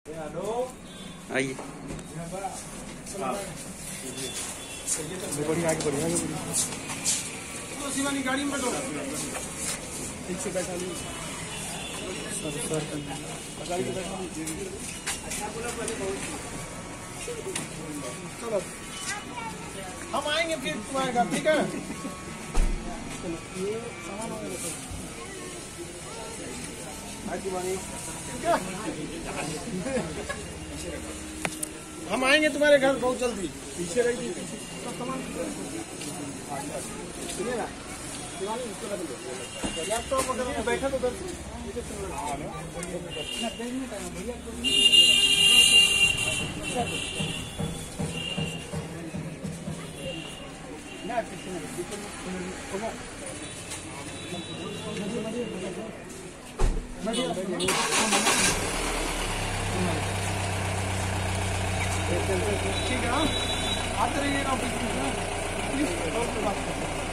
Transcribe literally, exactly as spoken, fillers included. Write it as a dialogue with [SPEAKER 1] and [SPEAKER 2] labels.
[SPEAKER 1] आइए
[SPEAKER 2] बढ़िया आगे बढ़िया आगे तो शिवानी गाड़ी में बैठो ठीक से बैठा ली सर सर गाड़ी में बैठा चलो हम आएंगे फिर तुम्हारे घर ठीक है ये सामान हम आएंगे तुम्हारे घर बहुत जल्दी पीछे रही थी सब सामान सुनिएगा लैपटॉप वगैरह बैठा तो उधर ठीक है आते रहिएगा प्लीज बात करते